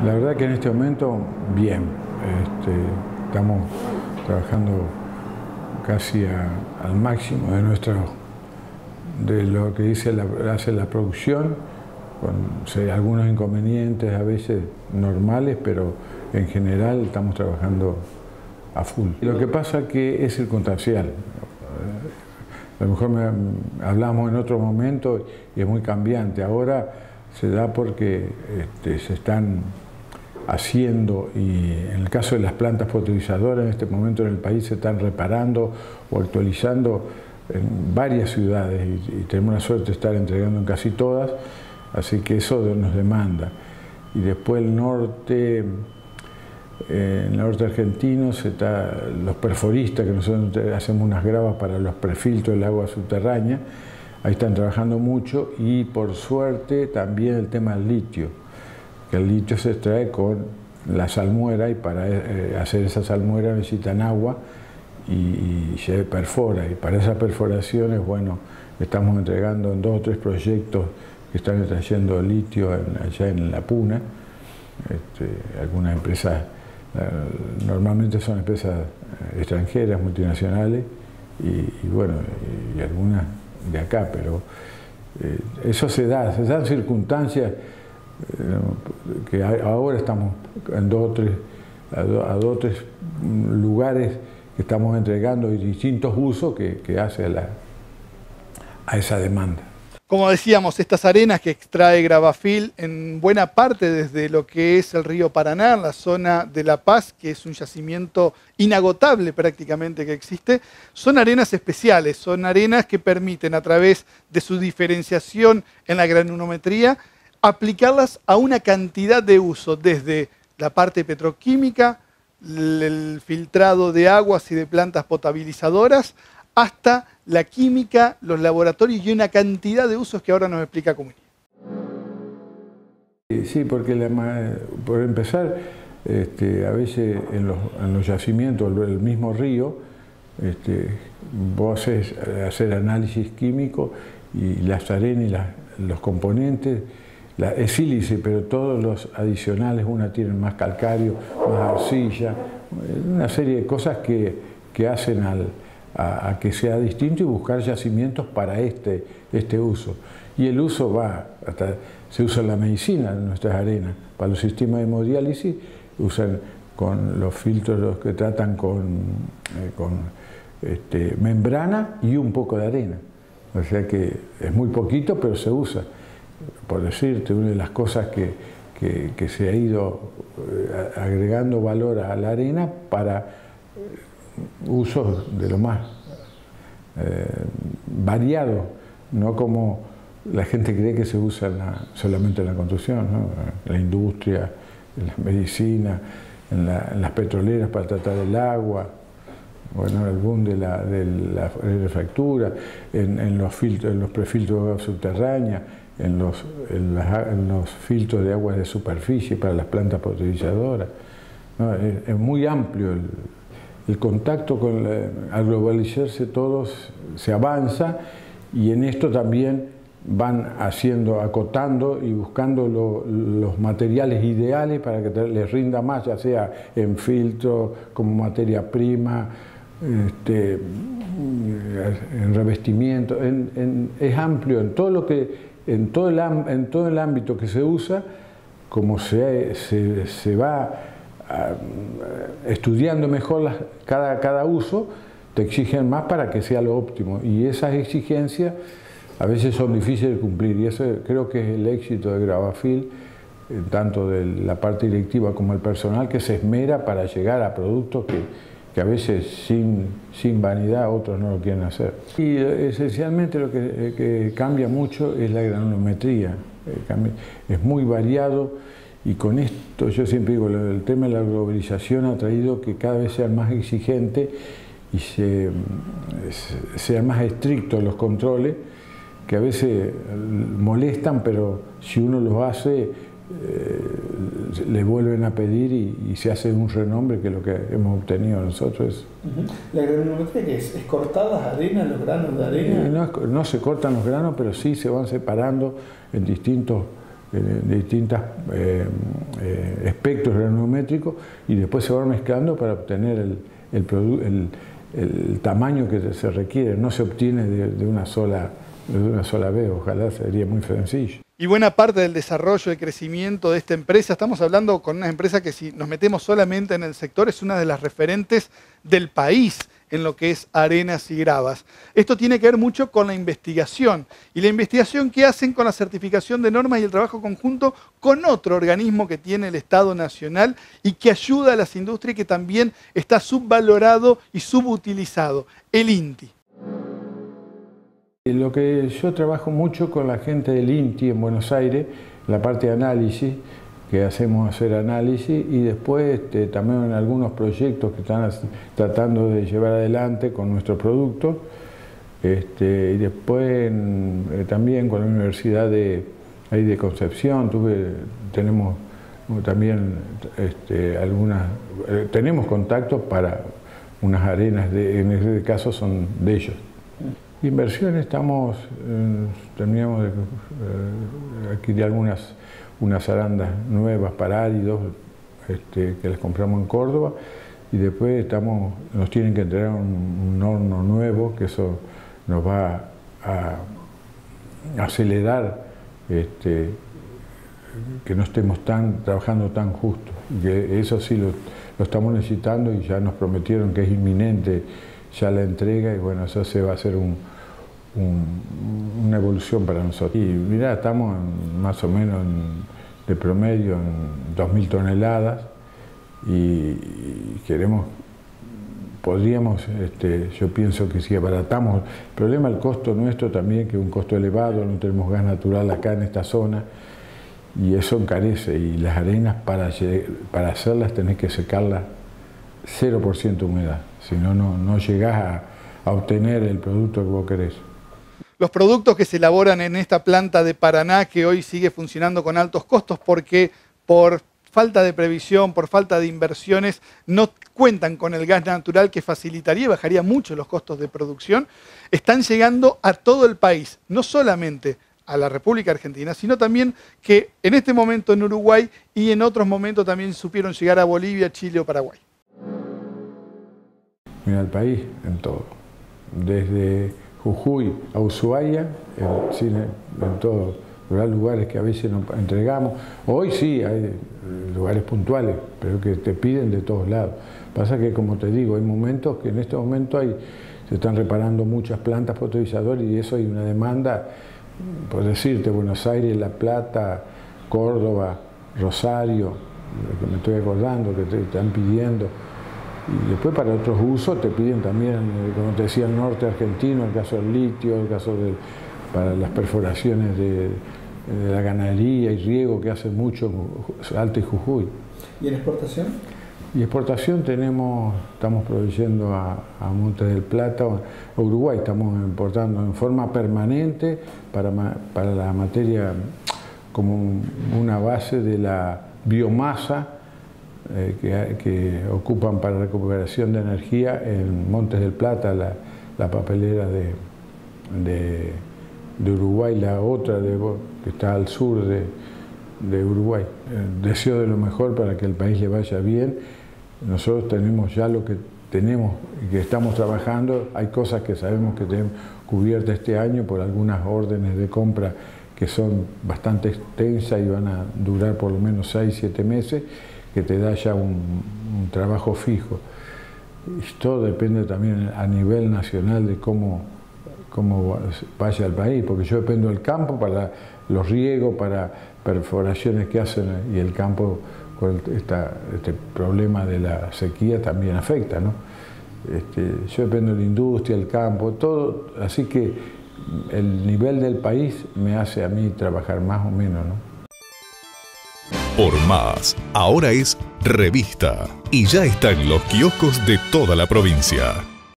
La verdad que en este momento, bien. Estamos trabajando casi al máximo de lo que hace la producción, con algunos inconvenientes a veces normales, pero en general estamos trabajando a full. Lo que pasa es que es circunstancial. A lo mejor hablamos en otro momento y es muy cambiante. Ahora se da porque se están haciendo, y en el caso de las plantas potabilizadoras en este momento en el país se están reparando o actualizando en varias ciudades y tenemos la suerte de estar entregando en casi todas, así que eso nos demanda. Y después el norte argentino los perforistas, que nosotros hacemos unas gravas para los prefiltros del agua subterránea, ahí están trabajando mucho, y por suerte también el tema del litio, que el litio se extrae con la salmuera, y para hacer esa salmuera necesitan agua y se perfora, y para esas perforaciones, bueno, estamos entregando en 2 o 3 proyectos que están extrayendo litio allá en La Puna. Algunas empresas, normalmente son empresas extranjeras, multinacionales, y bueno, y algunas de acá, pero eso se dan circunstancias que ahora estamos en 2 o 3 lugares que estamos entregando y distintos usos que hace a esa demanda. Como decíamos, estas arenas que extrae Gravafil en buena parte desde lo que es el río Paraná, en la zona de La Paz, que es un yacimiento inagotable prácticamente que existe, son arenas especiales, son arenas que permiten, a través de su diferenciación en la granulometría, aplicarlas a una cantidad de usos, desde la parte petroquímica, el filtrado de aguas y de plantas potabilizadoras, hasta la química, los laboratorios y una cantidad de usos que ahora nos explica Comuni. Sí, porque por empezar, a veces en los yacimientos, el mismo río, vos hacer análisis químico y las arenas y los componentes, es sílice, pero todos los adicionales, una tienen más calcario, más arcilla, una serie de cosas que hacen a que sea distinto, y buscar yacimientos para este uso. Y el uso se usa en la medicina, en nuestras arenas. Para los sistemas de hemodiálisis usan con los filtros que tratan con membrana y un poco de arena. O sea que es muy poquito, pero se usa. Por decirte, una de las cosas que se ha ido agregando valor a la arena para usos de lo más variados, no como la gente cree que se usa solamente en la construcción, ¿no? En la industria, en la medicina, en las petroleras para tratar el agua, bueno, el boom de la refractura, en los prefiltros de agua subterránea, en los filtros de aguas de superficie para las plantas potabilizadoras. ¿No? Es muy amplio el contacto al globalizarse todos se avanza, y en esto también van acotando y buscando los materiales ideales para que les rinda más, ya sea en filtro, como materia prima, en revestimiento, es amplio en todo el ámbito que se usa. Como se va estudiando mejor cada uso, te exigen más para que sea lo óptimo, y esas exigencias a veces son difíciles de cumplir, y eso creo que es el éxito de Gravafil, tanto de la parte directiva como el personal, que se esmera para llegar a productos que a veces sin vanidad otros no lo quieren hacer. Y esencialmente lo que cambia mucho es la granulometría, es muy variado, y con esto yo siempre digo, el tema de la globalización ha traído que cada vez sean más exigentes y sean más estrictos los controles, que a veces molestan, pero si uno los hace, le vuelven a pedir y se hace un renombre, que es lo que hemos obtenido nosotros. ¿La granulometría qué es? ¿Es cortadas arenas, los granos de arena? No se cortan los granos, pero sí se van separando en distintos de distintos espectros granulométricos, y después se van mezclando para obtener el tamaño que se requiere. No se obtiene de una sola vez, ojalá sería muy sencillo. Y buena parte del desarrollo y crecimiento de esta empresa, estamos hablando con una empresa que, si nos metemos solamente en el sector, es una de las referentes del país en lo que es arenas y gravas. Esto tiene que ver mucho con la investigación, y la investigación que hacen con la certificación de normas y el trabajo conjunto con otro organismo que tiene el Estado Nacional y que ayuda a las industrias, que también está subvalorado y subutilizado, el INTI. Lo que yo trabajo mucho con la gente del INTI en Buenos Aires, la parte de análisis, que hacemos hacer análisis, y después también en algunos proyectos que están tratando de llevar adelante con nuestros productos, y después también con la Universidad de Concepción tenemos también tenemos contactos para unas arenas, en este caso son de ellos. Inversiones, terminamos de adquirir unas arandas nuevas para áridos, que las compramos en Córdoba, y después nos tienen que entregar un horno nuevo, que eso nos va a acelerar que no estemos trabajando tan justo. Que eso sí lo estamos necesitando, y ya nos prometieron que es inminente ya la entrega, y bueno, eso se va a hacer una evolución para nosotros. Y mirá, estamos más o menos de promedio en 2.000 toneladas, y podríamos, yo pienso que si abaratamos, el problema del costo nuestro también, que es un costo elevado, no tenemos gas natural acá en esta zona, y eso encarece, y las arenas para hacerlas tenés que secarlas 0% humedad, si no, no llegás a obtener el producto que vos querés. Los productos que se elaboran en esta planta de Paraná, que hoy sigue funcionando con altos costos porque por falta de previsión, por falta de inversiones, no cuentan con el gas natural que facilitaría y bajaría mucho los costos de producción, están llegando a todo el país, no solamente a la República Argentina, sino también que en este momento en Uruguay, y en otros momentos también supieron llegar a Bolivia, Chile o Paraguay. Mira, el país en todo, desde Jujuy a Ushuaia, en todo. Hay lugares que a veces no entregamos. Hoy sí hay lugares puntuales, pero que te piden de todos lados. Pasa que, como te digo, hay momentos que en este momento se están reparando muchas plantas fotoizadoras, y eso hay una demanda, por decirte, Buenos Aires, La Plata, Córdoba, Rosario, que me estoy acordando, que te están pidiendo. Y después para otros usos te piden también, como te decía, el norte argentino, el caso del litio, el caso para las perforaciones de la ganadería y riego, que hace mucho Salta y Jujuy. ¿Y en exportación? Y exportación estamos proveyendo a Montes del Plata, a Uruguay, estamos importando en forma permanente para la materia, como una base de la biomasa que ocupan para recuperación de energía en Montes del Plata, la papelera de Uruguay, la otra que está al sur de Uruguay. Deseo de lo mejor para que el país le vaya bien. Nosotros tenemos ya lo que tenemos y que estamos trabajando. Hay cosas que sabemos que tenemos cubiertas este año por algunas órdenes de compra que son bastante extensas y van a durar por lo menos 6-7 meses, que te da ya un trabajo fijo. Y todo depende también a nivel nacional de cómo vaya el país, porque yo dependo del campo para los riegos, para perforaciones que hacen, y el campo con este problema de la sequía también afecta, ¿no? Yo dependo de la industria, el campo, todo, así que el nivel del país me hace a mí trabajar más o menos, ¿no? Por Más, ahora es revista y ya está en los kioscos de toda la provincia.